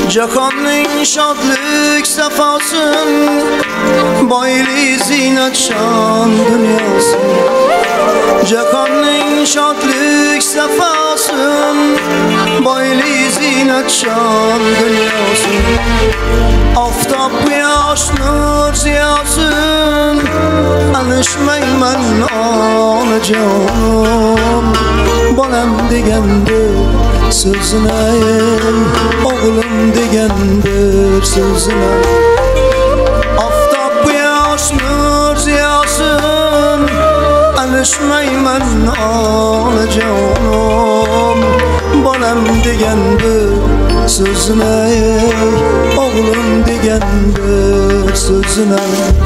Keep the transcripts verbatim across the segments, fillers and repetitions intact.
Jahonning shodlik safosin, boylik zinat shon dunyosin. Jahonning shodlik safosin, boylik zinat shon dunyosin. Oftob quyosh nur ziyosin, alishmayman onajonim. Bolam degandir so'zini, o'g'lim degandir so'zini. Oftob quyosh nur ziyosin, alishmayman onajonim. Bolam degandir so'zini, o'g'lim degandir so'zini.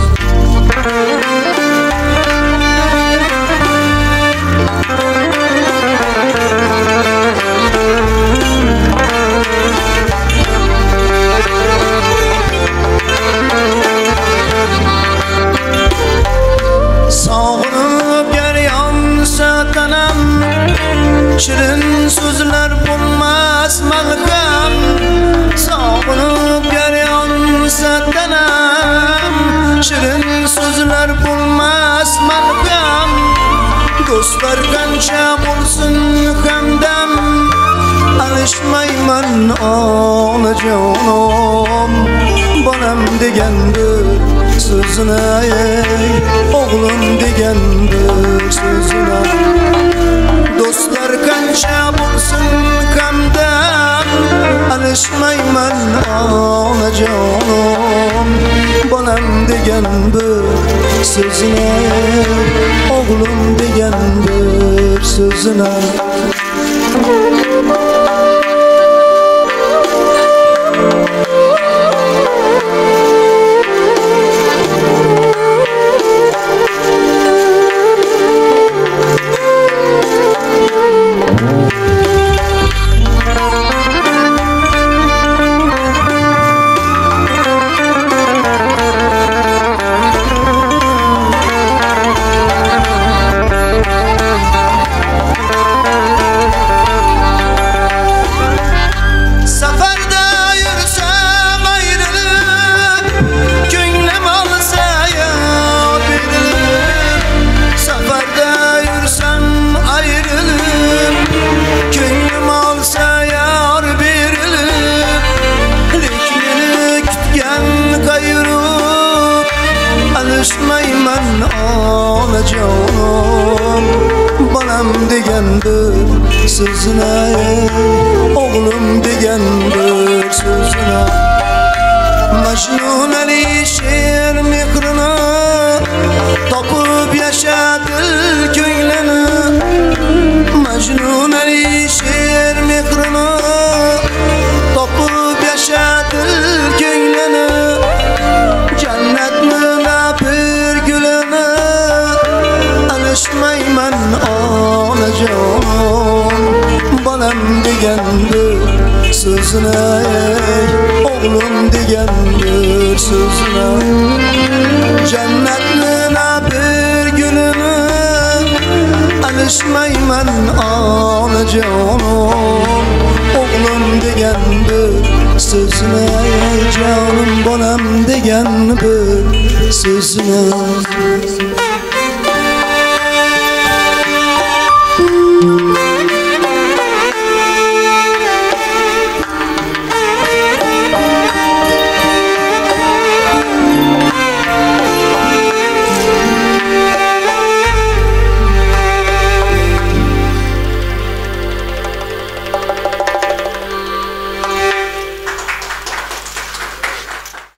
Sog'inib yaryonsa tanam, shirin so'zlar bo'lmas malham. Sog'inib yaryonsa tanam, shirin so'zlar bo'lmas malham. Do'stlar qancha bo'lsin hamdam, alishmayman onajonim. Bolam degandir so'zini, o'g'lim degandir so'zini. Do'stlar qancha bo'lsin hamdam, alishmayman onajonim. Bolam degandir so'zini, o'g'lim degandir so'zini. Alishmayman onajonim. Bolam degandir so'zini, o'g'lim degandir so'zini. Majnun Ali she'r mehrini, topib yashadil ko'nglini. Majnun Ali she'r mehrini, topib yashadil ko'nglini. Jannatni bir gulini, alishmayman onajonim. Bolam degandir so'zini, o'g'lim degandir so'zini. Jannatni bir gulini, alishmayman onajonim. O'g'lim degandir so'zini, jonim bolam degandir so'zini.